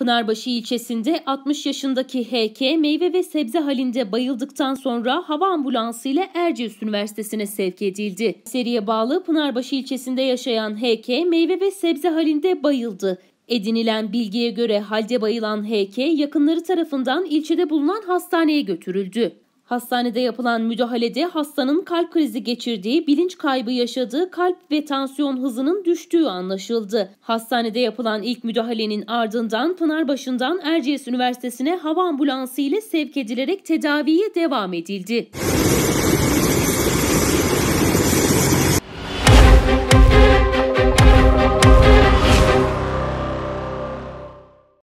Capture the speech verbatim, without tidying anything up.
Pınarbaşı ilçesinde altmış yaşındaki H K meyve ve sebze halinde bayıldıktan sonra hava ambulansı ile Erciyes Üniversitesi'ne sevk edildi. Seriye bağlı Pınarbaşı ilçesinde yaşayan H K meyve ve sebze halinde bayıldı. Edinilen bilgiye göre halde bayılan H K yakınları tarafından ilçede bulunan hastaneye götürüldü. Hastanede yapılan müdahalede hastanın kalp krizi geçirdiği, bilinç kaybı yaşadığı, kalp ve tansiyon hızının düştüğü anlaşıldı. Hastanede yapılan ilk müdahalenin ardından Pınarbaşı'ndan Erciyes Üniversitesi'ne hava ambulansı ile sevk edilerek tedaviye devam edildi.